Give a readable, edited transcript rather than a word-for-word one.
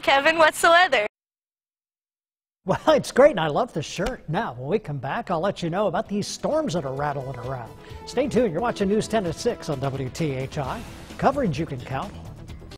Kevin, what's the weather? Well, it's great, and I love the shirt. Now, when we come back, I'll let you know about these storms that are rattling around. Stay tuned. You're watching News 10 at 6 on WTHI. Coverage you can count